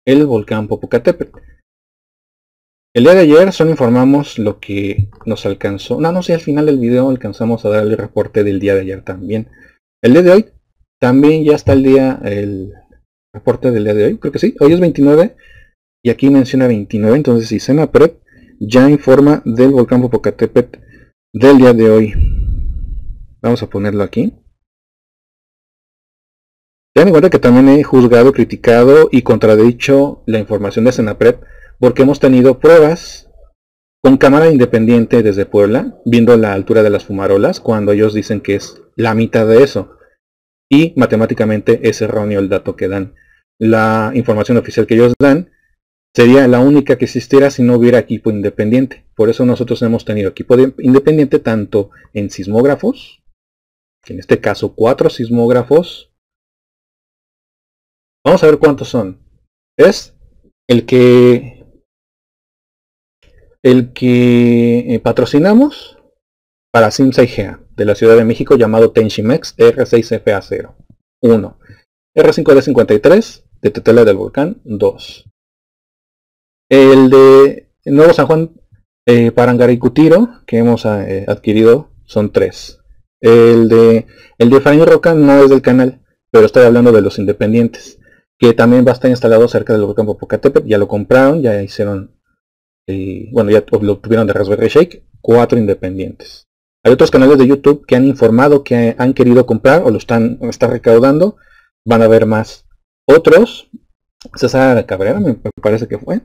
el volcán Popocatépetl. El día de ayer solo informamos lo que nos alcanzó. No sé, al final del video alcanzamos a dar el reporte del día de ayer también. El día de hoy también ya está el reporte del día de hoy. Creo que sí. Hoy es 29 y aquí menciona 29. Entonces si Senapred ya informa del volcán Popocatépetl del día de hoy. Vamos a ponerlo aquí. Ten en cuenta que también he juzgado, criticado y contradicho la información de Senapred, porque hemos tenido pruebas con cámara independiente desde Puebla, viendo la altura de las fumarolas, cuando ellos dicen que es la mitad de eso. Y matemáticamente es erróneo el dato que dan. La información oficial que ellos dan sería la única que existiera si no hubiera equipo independiente. Por eso nosotros hemos tenido equipo independiente tanto en sismógrafos, en este caso 4 sismógrafos. Vamos a ver cuántos son. Es el que patrocinamos para Simsa IGEA de la Ciudad de México, llamado Tenchimex R6FA0 1, R5D53 de Tetela del Volcán 2, el de Nuevo San Juan Parangaricutiro que hemos adquirido son 3. El de Efraín Roca no es del canal, pero estoy hablando de los independientes, que también va a estar instalado cerca del volcán Popocatépetl. Ya lo compraron, ya hicieron, bueno, ya lo obtuvieron de Raspberry Shake, 4 independientes. Hay otros canales de YouTube que han informado que han querido comprar o lo están recaudando. Van a ver más. Otros, César Cabrera me parece que fue,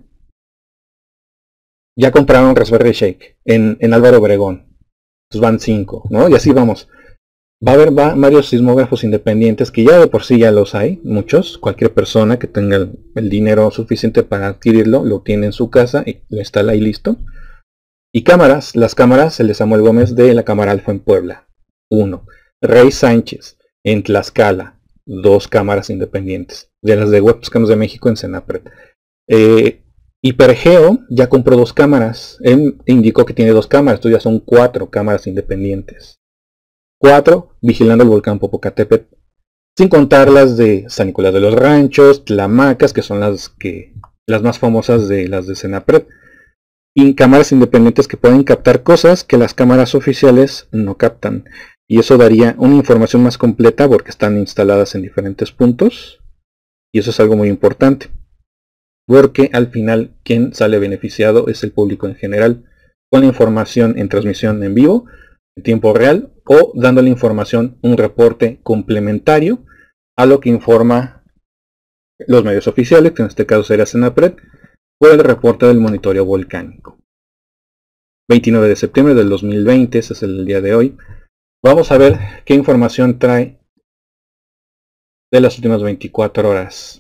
ya compraron Raspberry Shake en Álvaro Obregón. Entonces van 5, ¿no? Y así vamos. Va a haber varios sismógrafos independientes que ya de por sí ya los hay, muchos. Cualquier persona que tenga el dinero suficiente para adquirirlo, lo tiene en su casa y lo instala ahí listo. Y cámaras, las cámaras, el de Samuel Gómez de la cámara Alfa en Puebla, 1. Rey Sánchez en Tlaxcala, 2 cámaras independientes. De las de Webcams de México en Senapred. Hipergeo ya compró 2 cámaras. Él indicó que tiene 2 cámaras, entonces ya son 4 cámaras independientes. 4 vigilando el volcán Popocatépetl, sin contar las de San Nicolás de los Ranchos, Tlamacas, que son las más famosas de las de Senapred, y cámaras independientes que pueden captar cosas que las cámaras oficiales no captan, y eso daría una información más completa porque están instaladas en diferentes puntos, y eso es algo muy importante, porque al final quien sale beneficiado es el público en general, con la información en transmisión en vivo, en tiempo real, o dándole información, un reporte complementario a lo que informa los medios oficiales, que en este caso sería Senapred, o el reporte del monitoreo volcánico. 29 de septiembre del 2020, ese es el día de hoy. Vamos a ver qué información trae de las últimas 24 horas.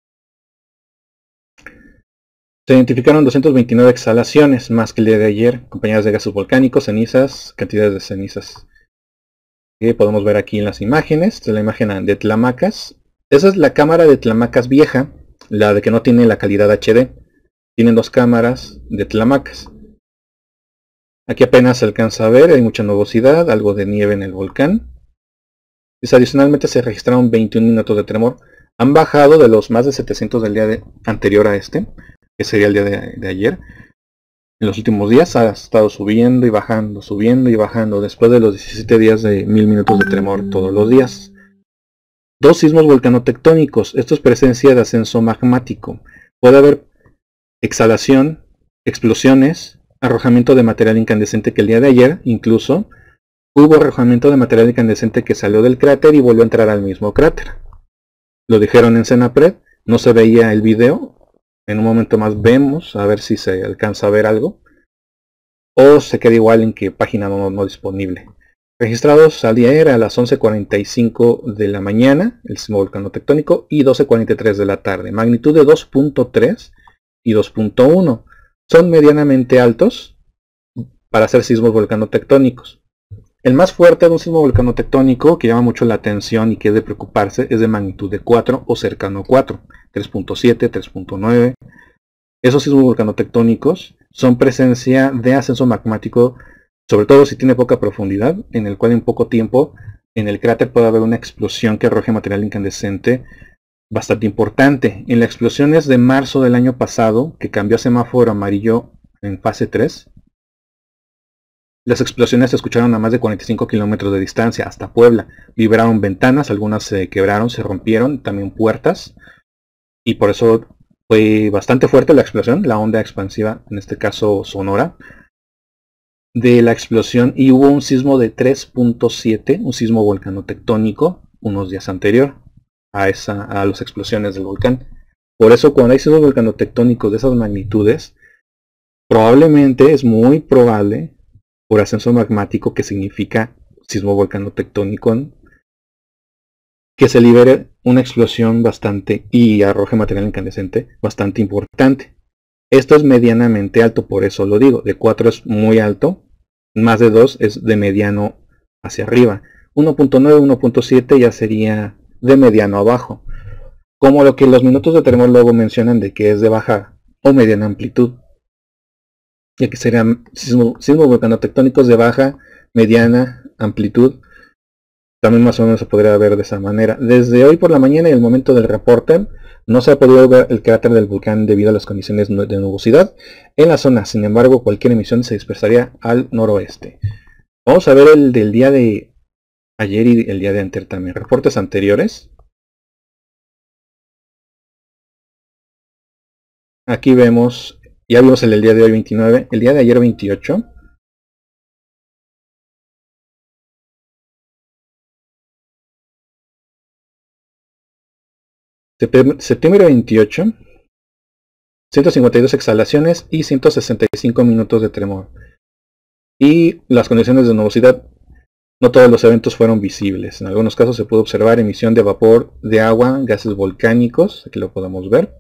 Se identificaron 229 exhalaciones, más que el día de ayer, acompañadas de gases volcánicos, cenizas, cantidades de cenizas. Que podemos ver aquí en las imágenes. Esta es la imagen de Tlamacas. Esa es la cámara de Tlamacas vieja, la de que no tiene la calidad HD. Tienen 2 cámaras de Tlamacas. Aquí apenas se alcanza a ver, hay mucha nubosidad, algo de nieve en el volcán. Adicionalmente se registraron 21 minutos de tremor. Han bajado de los más de 700 del día anterior a este, que sería el día de ayer. En los últimos días ha estado subiendo y bajando, después de los 17 días de 1000 minutos de tremor todos los días. 2 sismos volcanotectónicos. Esto es presencia de ascenso magmático. Puede haber exhalación, explosiones, arrojamiento de material incandescente, que el día de ayer incluso hubo arrojamiento de material incandescente que salió del cráter y volvió a entrar al mismo cráter. Lo dijeron en Senapred, no se veía el video. En un momento más vemos, a ver si se alcanza a ver algo. O se queda igual en que página no disponible. Registrados al día era a las 11:45 de la mañana, el sismo volcanotectónico, y 12:43 de la tarde. Magnitud de 2.3 y 2.1. Son medianamente altos para ser sismos volcanotectónicos. El más fuerte de un sismo volcanotectónico que llama mucho la atención y que es de preocuparse es de magnitud de 4 o cercano a 4, 3.7, 3.9. Esos sismos volcanotectónicos son presencia de ascenso magmático, sobre todo si tiene poca profundidad, en el cual en poco tiempo en el cráter puede haber una explosión que arroje material incandescente bastante importante. En las explosiones de marzo del año pasado, que cambió a semáforo amarillo en fase 3, las explosiones se escucharon a más de 45 kilómetros de distancia, hasta Puebla. Vibraron ventanas, algunas se quebraron, se rompieron, también puertas. Y por eso fue bastante fuerte la explosión, la onda expansiva, en este caso sonora, de la explosión. Y hubo un sismo de 3.7, un sismo volcanotectónico, unos días anterior a las explosiones del volcán. Por eso cuando hay sismos volcanotectónicos de esas magnitudes, probablemente, es muy probable, por ascenso magmático, que significa sismo volcanotectónico, que se libere una explosión bastante y arroje material incandescente bastante importante. Esto es medianamente alto, por eso lo digo. De 4 es muy alto, más de 2 es de mediano hacia arriba. 1.9, 1.7 ya sería de mediano abajo. Como lo que los minutos de termólogo mencionan de que es de baja o mediana amplitud. Y aquí serían sismos volcanotectónicos de baja, mediana amplitud. También más o menos se podría ver de esa manera. Desde hoy por la mañana y el momento del reporte, no se ha podido ver el cráter del volcán debido a las condiciones de nubosidad en la zona. Sin embargo, cualquier emisión se dispersaría al noroeste. Vamos a ver el del día de ayer y el día de anterior también. Reportes anteriores. Aquí vemos, ya vimos el del día de hoy 29, el día de ayer 28. Septiembre 28, 152 exhalaciones y 165 minutos de tremor. Y las condiciones de nubosidad, no todos los eventos fueron visibles. En algunos casos se pudo observar emisión de vapor de agua, gases volcánicos, aquí lo podemos ver.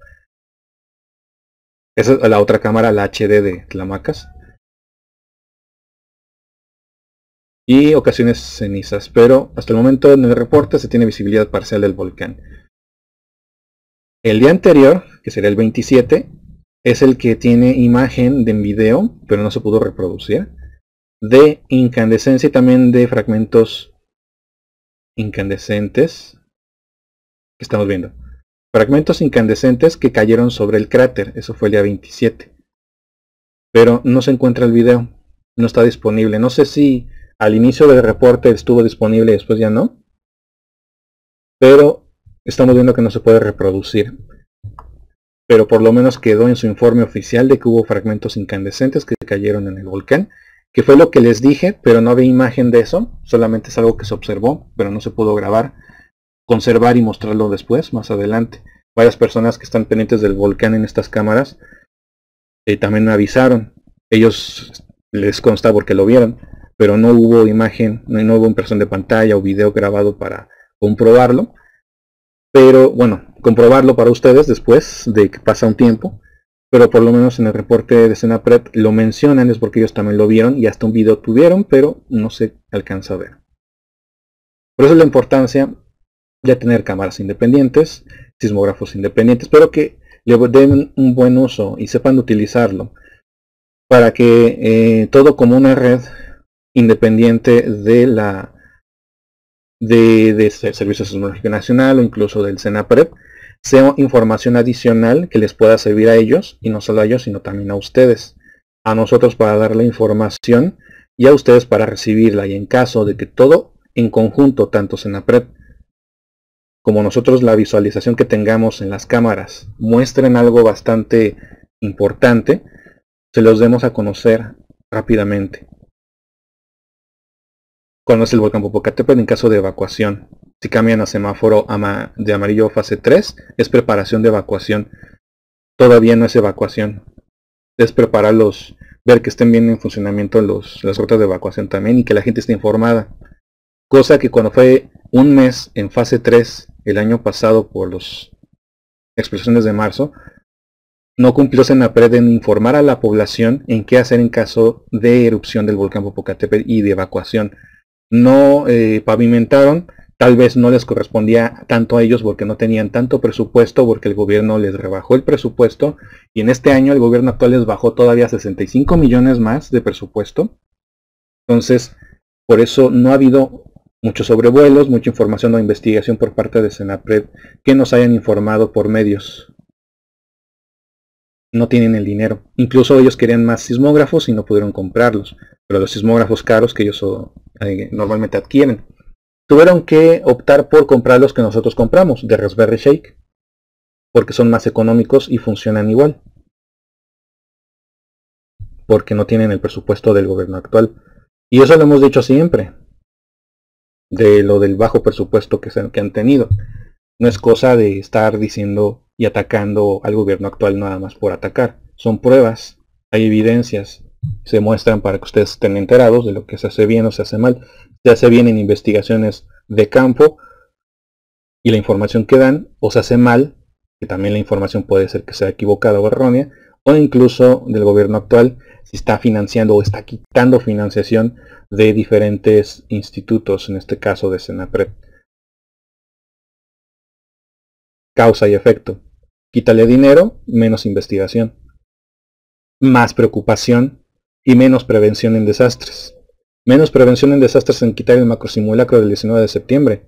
Esa es la otra cámara, la HD de Tlamacas. Y ocasiones cenizas, pero hasta el momento en el reporte se tiene visibilidad parcial del volcán. El día anterior, que sería el 27, es el que tiene imagen de video, pero no se pudo reproducir, de incandescencia y también de fragmentos incandescentes que estamos viendo. Fragmentos incandescentes que cayeron sobre el cráter, eso fue el día 27. Pero no se encuentra el video, no está disponible. No sé si al inicio del reporte estuvo disponible y después ya no. Pero estamos viendo que no se puede reproducir. Pero por lo menos quedó en su informe oficial de que hubo fragmentos incandescentes que cayeron en el volcán. Que fue lo que les dije, pero no había imagen de eso. Solamente es algo que se observó, pero no se pudo grabar, conservar y mostrarlo después, más adelante. Varias personas que están pendientes del volcán en estas cámaras también me avisaron. Ellos les consta porque lo vieron, pero no hubo imagen, no hubo impresión de pantalla o video grabado para comprobarlo. Pero bueno, comprobarlo para ustedes después de que pasa un tiempo. Pero por lo menos en el reporte de Cenapred lo mencionan, es porque ellos también lo vieron y hasta un video tuvieron, pero no se alcanza a ver. Por eso la importancia de tener cámaras independientes, sismógrafos independientes, pero que le den un buen uso y sepan utilizarlo para que todo como una red independiente de Servicio Sismológico Nacional o incluso del Cenapred sea información adicional que les pueda servir a ellos, y no solo a ellos sino también a ustedes, a nosotros para dar la información y a ustedes para recibirla. Y en caso de que todo en conjunto, tanto Cenapred como nosotros, la visualización que tengamos en las cámaras muestren algo bastante importante, se los demos a conocer rápidamente. Cuando es el volcán Popocatépetl en caso de evacuación. Si cambian a semáforo de amarillo fase 3, es preparación de evacuación. Todavía no es evacuación. Es prepararlos, ver que estén bien en funcionamiento las rutas de evacuación también y que la gente esté informada. Cosa que cuando fue un mes en fase 3 el año pasado por las explosiones de marzo, no cumplió Cenapred en informar a la población en qué hacer en caso de erupción del volcán Popocatépetl y de evacuación. No pavimentaron, tal vez no les correspondía tanto a ellos porque no tenían tanto presupuesto, porque el gobierno les rebajó el presupuesto y en este año el gobierno actual les bajó todavía 65 millones más de presupuesto. Entonces, por eso no ha habido Muchos sobrevuelos, mucha información o investigación por parte de Senapred que nos hayan informado por medios. No tienen el dinero. Incluso ellos querían más sismógrafos y no pudieron comprarlos. Pero los sismógrafos caros que ellos normalmente adquieren, tuvieron que optar por comprar los que nosotros compramos, de Raspberry Shake, porque son más económicos y funcionan igual. Porque no tienen el presupuesto del gobierno actual. Y eso lo hemos dicho siempre, de lo del bajo presupuesto que han tenido. No es cosa de estar diciendo y atacando al gobierno actual nada más por atacar. Son pruebas, hay evidencias, se muestran para que ustedes estén enterados de lo que se hace bien o se hace mal. Se hace bien en investigaciones de campo y la información que dan, o se hace mal, que también la información puede ser que sea equivocada o errónea, o incluso del gobierno actual, si está financiando o está quitando financiación de diferentes institutos, en este caso de Senapred. Causa y efecto. Quítale dinero, menos investigación, más preocupación y menos prevención en desastres. Menos prevención en desastres en quitar el macrosimulacro del 19 de septiembre.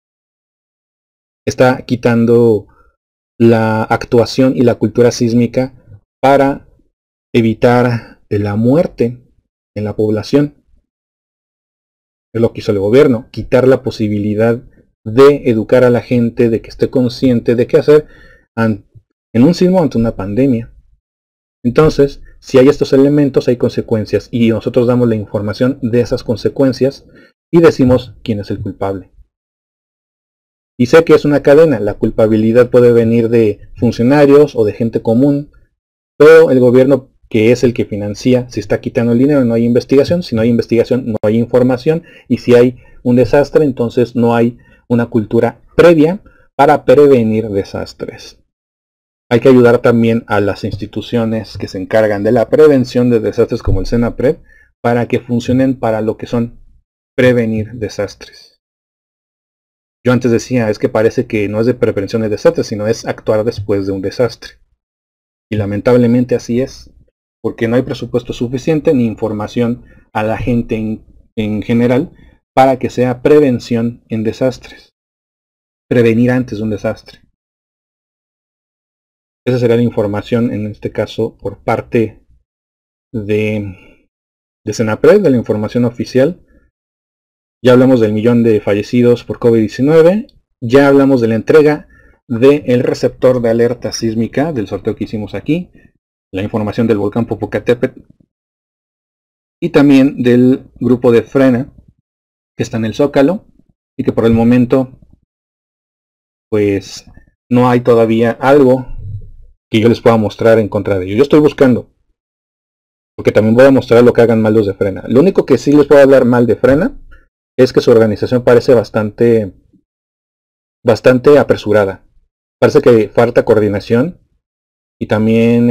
Está quitando la actuación y la cultura sísmica para evitar la muerte en la población. Es lo que hizo el gobierno, quitar la posibilidad de educar a la gente, de que esté consciente de qué hacer en un sismo ante una pandemia. Entonces, si hay estos elementos, hay consecuencias, y nosotros damos la información de esas consecuencias y decimos quién es el culpable. Y sé que es una cadena, la culpabilidad puede venir de funcionarios o de gente común, pero el gobierno, que es el que financia, si está quitando el dinero, no hay investigación. Si no hay investigación, no hay información, y si hay un desastre, entonces no hay una cultura previa para prevenir desastres. Hay que ayudar también a las instituciones que se encargan de la prevención de desastres como el Senapred para que funcionen para lo que son prevenir desastres. Yo antes decía, es que parece que no es de prevención de desastres, sino es actuar después de un desastre. Y lamentablemente así es, porque no hay presupuesto suficiente ni información a la gente en general para que sea prevención en desastres. Prevenir antes de un desastre. Esa será la información en este caso por parte de Senapred, de la información oficial. Ya hablamos del 1.000.000 de fallecidos por COVID-19. Ya hablamos de la entrega del receptor de alerta sísmica del sorteo que hicimos aquí. La información del volcán Popocatépetl. Y también del grupo de Frena que está en el Zócalo. Y que por el momento pues no hay todavía algo que yo les pueda mostrar en contra de ellos. Yo estoy buscando, porque también voy a mostrar lo que hagan mal los de Frena. Lo único que sí les puedo hablar mal de Frena es que su organización parece bastante apresurada. Parece que falta coordinación y también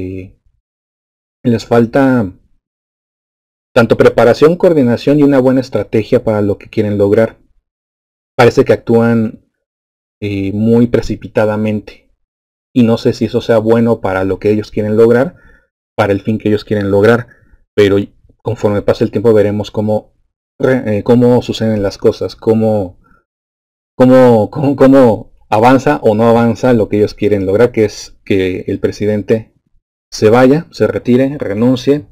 les falta tanto preparación, coordinación y una buena estrategia para lo que quieren lograr. Parece que actúan muy precipitadamente. Y no sé si eso sea bueno para lo que ellos quieren lograr, para el fin que ellos quieren lograr, pero conforme pase el tiempo veremos cómo suceden las cosas, cómo avanza o no avanza lo que ellos quieren lograr, que es que el presidente se vaya, se retire, renuncie,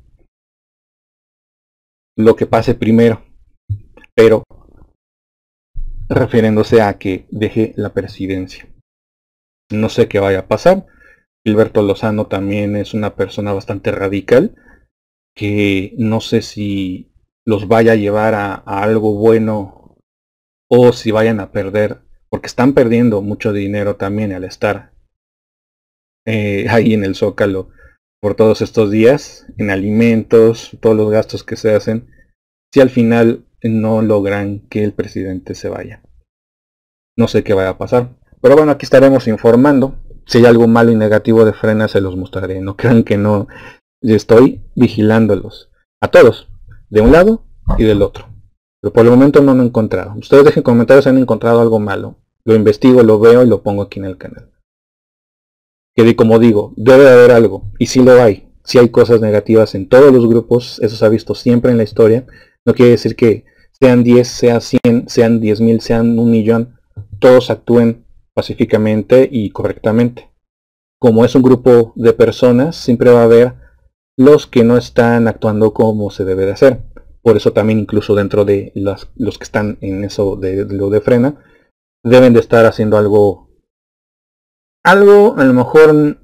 lo que pase primero, pero refiriéndose a que deje la presidencia. No sé qué vaya a pasar. Gilberto Lozano también es una persona bastante radical, que no sé si los vaya a llevar a algo bueno o si vayan a perder, porque están perdiendo mucho dinero también al estar ahí en el Zócalo por todos estos días, en alimentos, todos los gastos que se hacen, si al final no logran que el presidente se vaya. No sé qué vaya a pasar. Pero bueno, aquí estaremos informando. Si hay algo malo y negativo de Frena, se los mostraré. No crean que no. Estoy vigilándolos. A todos. De un lado y del otro. Pero por el momento no lo he encontrado. Ustedes dejen comentarios si han encontrado algo malo. Lo investigo, lo veo y lo pongo aquí en el canal. Que como digo, debe de haber algo. Y si lo hay. Si hay cosas negativas en todos los grupos. Eso se ha visto siempre en la historia. No quiere decir que sean 10, sean 100, sean 10,000, sean 1,000,000, todos actúen pacíficamente y correctamente. Como es un grupo de personas, siempre va a haber los que no están actuando como se debe de hacer. Por eso también incluso dentro de los que están en eso de lo de frena, deben de estar haciendo algo a lo mejor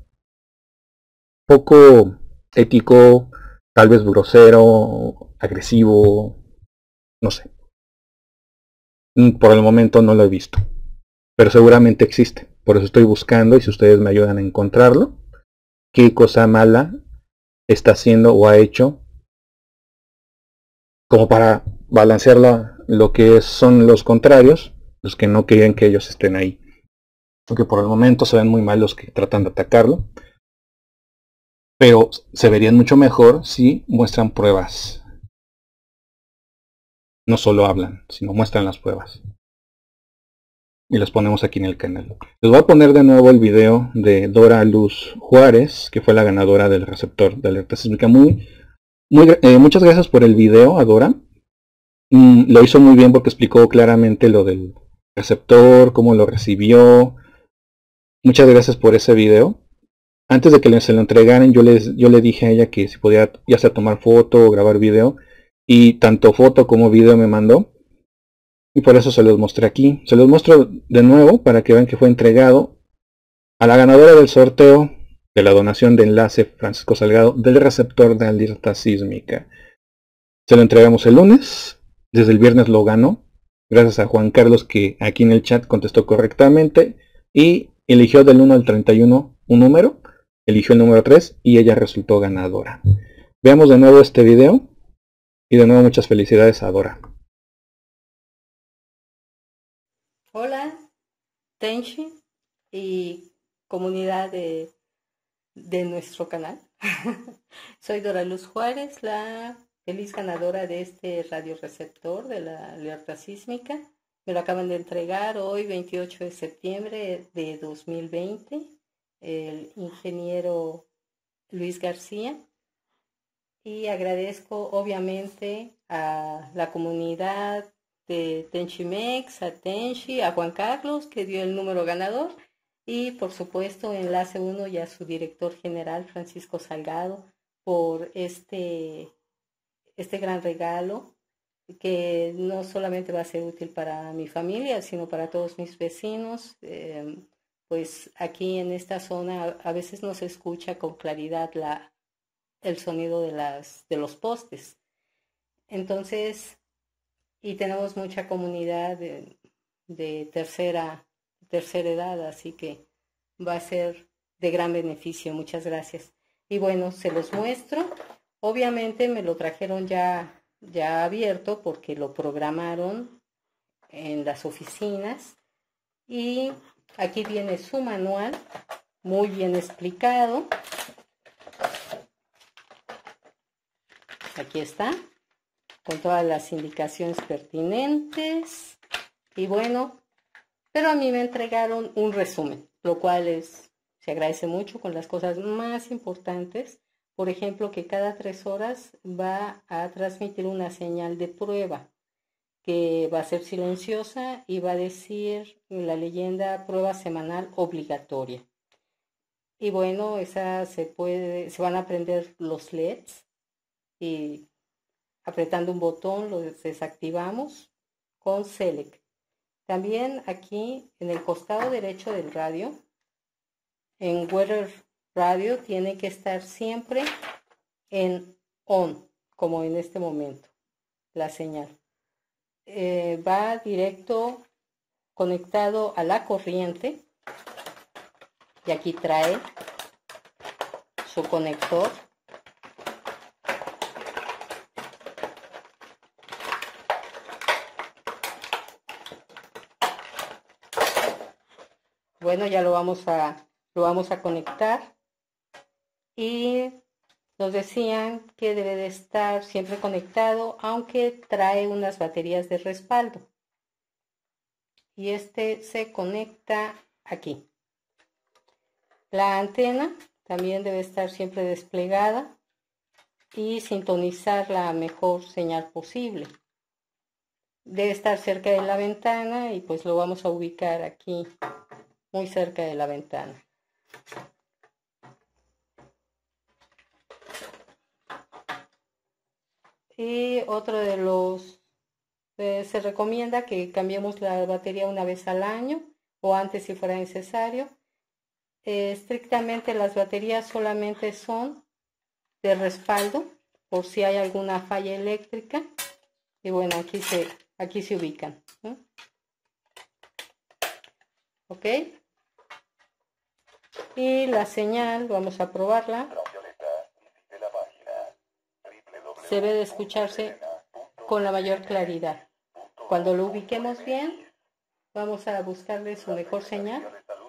poco ético, tal vez grosero, agresivo, no sé. Por el momento no lo he visto, pero seguramente existe. Por eso estoy buscando, y si ustedes me ayudan a encontrarlo, qué cosa mala está haciendo o ha hecho, como para balancear lo que son los contrarios, los que no quieren que ellos estén ahí. Porque por el momento se ven muy mal los que tratan de atacarlo, pero se verían mucho mejor si muestran pruebas. No solo hablan, sino muestran las pruebas. Y las ponemos aquí en el canal. Les voy a poner de nuevo el video de Dora Luz Juárez, que fue la ganadora del receptor de alerta sísmica. Muchas gracias por el video a Dora. Lo hizo muy bien porque explicó claramente lo del receptor, cómo lo recibió. Muchas gracias por ese video. Antes de que se lo entregaran, yo le dije a ella que si podía ya sea tomar foto o grabar video. Y tanto foto como video me mandó. Y por eso se los mostré aquí. Se los muestro de nuevo para que vean que fue entregado a la ganadora del sorteo de la donación de enlace Francisco Salgado del receptor de alerta sísmica. Se lo entregamos el lunes. Desde el viernes lo ganó. Gracias a Juan Carlos, que aquí en el chat contestó correctamente. Y eligió del 1 al 31 un número. Eligió el número 3 y ella resultó ganadora. Veamos de nuevo este video. Y de nuevo muchas felicidades a Dora. Hola, Tenchi y comunidad de nuestro canal. Soy Dora Luz Juárez, la feliz ganadora de este radioreceptor de la alerta sísmica. Me lo acaban de entregar hoy, 28 de septiembre de 2020, el ingeniero Luis García. Y agradezco obviamente a la comunidad de Tenchimex, a Tenchi, a Juan Carlos, que dio el número ganador, y por supuesto Enlace 1 y a su director general, Francisco Salgado, por este gran regalo, que no solamente va a ser útil para mi familia, sino para todos mis vecinos. Pues aquí en esta zona a veces no se escucha con claridad el sonido de los postes. Entonces, y tenemos mucha comunidad de tercera edad, así que va a ser de gran beneficio. Muchas gracias. Y bueno, se los muestro. Obviamente me lo trajeron ya abierto porque lo programaron en las oficinas. Y aquí viene su manual, muy bien explicado. Aquí está, con todas las indicaciones pertinentes. Y bueno, pero a mí me entregaron un resumen, lo cual se agradece mucho, con las cosas más importantes. Por ejemplo, que cada 3 horas va a transmitir una señal de prueba, que va a ser silenciosa y va a decir la leyenda prueba semanal obligatoria. Y bueno, esa se van a prender los LEDs y apretando un botón lo desactivamos con Select. También aquí en el costado derecho del radio, en Weather Radio, tiene que estar siempre en on, como en este momento, la señal. Va directo conectado a la corriente, y aquí trae su conector. Bueno, ya lo vamos a conectar, y nos decían que debe de estar siempre conectado, aunque trae unas baterías de respaldo. Y este se conecta aquí. La antena también debe estar siempre desplegada y sintonizar la mejor señal posible. debe estar cerca de la ventana y pues lo vamos a ubicar aquí, muy cerca de la ventana. Y otro de los, se recomienda que cambiemos la batería una vez al año o antes si fuera necesario. Estrictamente las baterías solamente son de respaldo por si hay alguna falla eléctrica. Y bueno, aquí se ubican, ¿no? Ok. Y la señal, vamos a probarla. Se debe de escucharse con la mayor claridad. Cuando lo ubiquemos bien, vamos a buscarle su mejor señal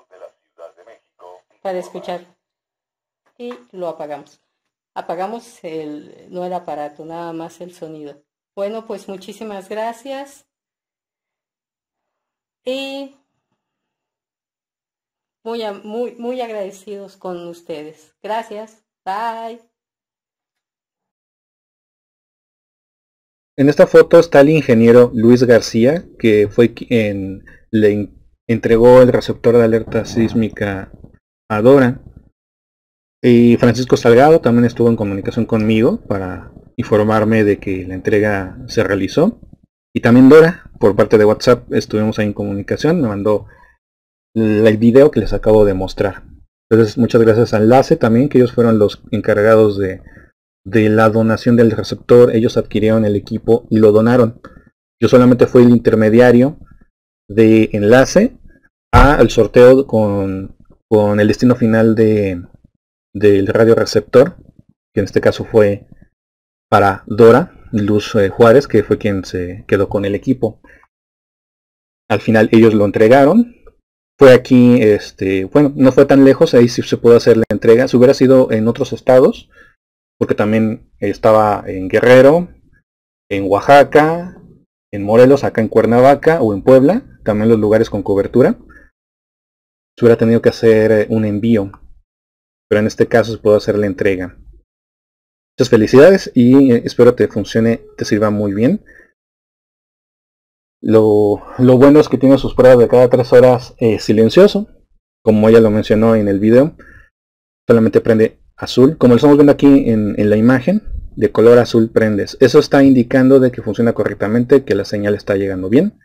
para escuchar. Y lo apagamos. Apagamos no el aparato, nada más el sonido. Bueno, pues muchísimas gracias. Y muy agradecidos con ustedes. Gracias. Bye. En esta foto está el ingeniero Luis García, que fue quien le entregó el receptor de alerta sísmica a Dora. Y Francisco Salgado también estuvo en comunicación conmigo para informarme de que la entrega se realizó. Y también Dora, por parte de WhatsApp, estuvimos ahí en comunicación, me mandó el video que les acabo de mostrar. Entonces muchas gracias a Enlace también, que ellos fueron los encargados de la donación del receptor. Ellos adquirieron el equipo y lo donaron. Yo solamente fui el intermediario de Enlace al sorteo con el destino final del radio receptor, que en este caso fue para Dora Luz Juárez, que fue quien se quedó con el equipo. Al final ellos lo entregaron. Fue aquí, bueno, no fue tan lejos, ahí sí se pudo hacer la entrega. Si hubiera sido en otros estados, porque también estaba en Guerrero, en Oaxaca, en Morelos, acá en Cuernavaca o en Puebla, también los lugares con cobertura, se hubiera tenido que hacer un envío, pero en este caso se pudo hacer la entrega. Muchas felicidades y espero te funcione, te sirva muy bien. Lo bueno es que tiene sus pruebas de cada 3 horas silencioso, como ella lo mencionó en el video. Solamente prende azul, como lo estamos viendo aquí en la imagen, de color azul prendes. Eso está indicando de que funciona correctamente, que la señal está llegando bien.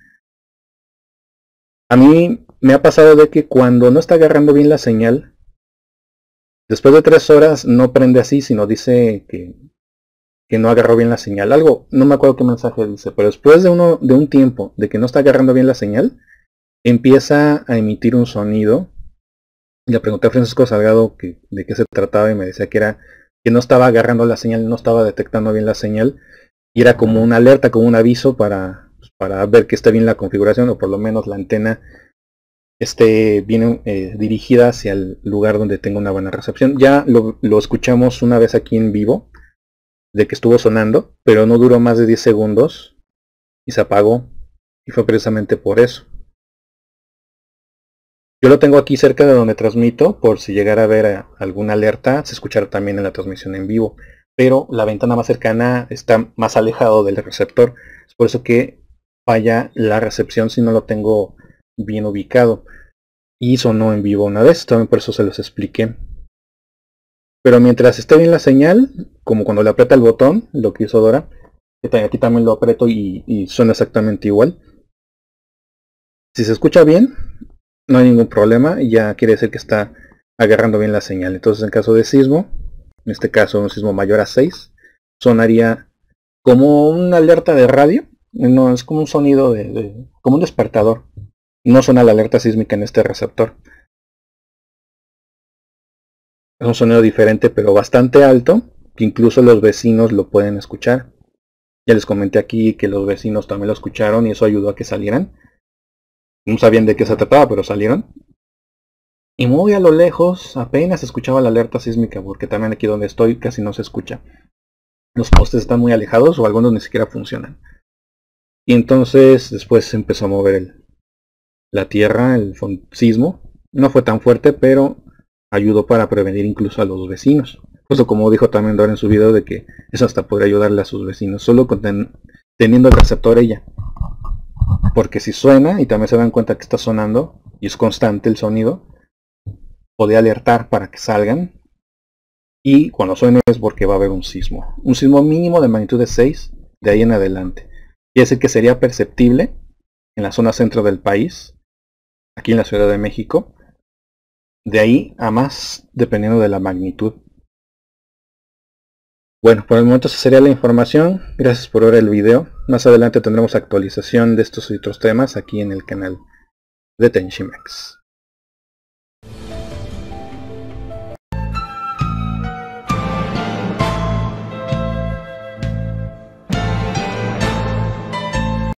A mí me ha pasado de que cuando no está agarrando bien la señal, después de 3 horas no prende así, sino dice que no agarró bien la señal. Algo, no me acuerdo qué mensaje dice, pero después de un tiempo de que no está agarrando bien la señal, empieza a emitir un sonido. Le pregunté a Francisco Salgado de qué se trataba y me decía que no estaba agarrando la señal, no estaba detectando bien la señal, y era como una alerta, como un aviso para ver que esté bien la configuración, o por lo menos la antena esté bien dirigida hacia el lugar donde tenga una buena recepción. Ya lo escuchamos una vez aquí en vivo, de que estuvo sonando, pero no duró más de 10 segundos y se apagó, y fue precisamente por eso. Yo lo tengo aquí cerca de donde transmito, por si llegara a ver alguna alerta, se escuchará también en la transmisión en vivo, pero la ventana más cercana está más alejado del receptor, es por eso que falla la recepción si no lo tengo bien ubicado. Y sonó en vivo una vez, también por eso se los expliqué. Pero mientras esté bien la señal, como cuando le aprieta el botón, lo que hizo Dora, aquí también lo aprieto y suena exactamente igual. Si se escucha bien, no hay ningún problema, y ya quiere decir que está agarrando bien la señal. Entonces en caso de sismo, en este caso un sismo mayor a 6, sonaría como una alerta de radio. No, es como un sonido como un despertador. No suena la alerta sísmica en este receptor. Es un sonido diferente, pero bastante alto, que incluso los vecinos lo pueden escuchar. Ya les comenté aquí que los vecinos también lo escucharon y eso ayudó a que salieran. No sabían de qué se trataba, pero salieron. Y muy a lo lejos apenas se escuchaba la alerta sísmica, porque también aquí donde estoy casi no se escucha. Los postes están muy alejados o algunos ni siquiera funcionan. Y entonces después se empezó a mover la tierra, el sismo. No fue tan fuerte, pero ayudó para prevenir incluso a los vecinos. Eso, como dijo también Dora en su video, de que eso hasta podría ayudarle a sus vecinos, solo teniendo el receptor ella. porque si suena y también se dan cuenta que está sonando y es constante el sonido, podría alertar para que salgan, y cuando suene es porque va a haber un sismo mínimo de magnitud de 6 de ahí en adelante, y es decir que sería perceptible en la zona centro del país, aquí en la Ciudad de México, de ahí a más dependiendo de la magnitud. Bueno, por el momento esa sería la información. Gracias por ver el video. Más adelante tendremos actualización de estos y otros temas aquí en el canal de Tenchimex.